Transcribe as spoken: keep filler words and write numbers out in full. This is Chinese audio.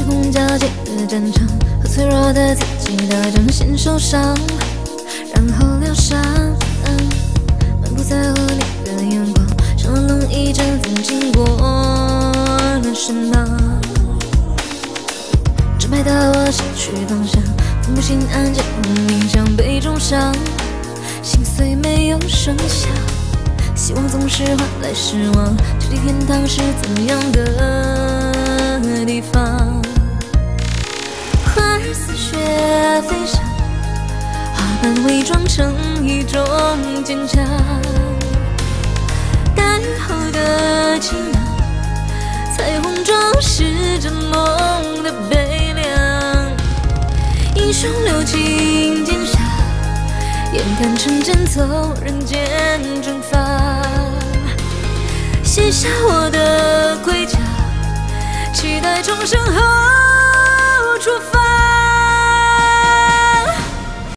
时空交界的战场，和脆弱的自己打仗，先受伤，然后疗伤。漫步在乎你的眼光，像冷冷一阵风经过了身旁，只拍到我失去方向，分不清安静冥想被重伤，心碎没有声响。 希望总是换来失望，这里天堂是怎样的地方？花儿似雪飞翔，花瓣伪装成一种坚强。大雨后的晴朗，彩虹装饰着梦的悲凉。英雄留情剑下，眼看成真走人间蒸发。 卸下我的盔甲，期待重生后出发。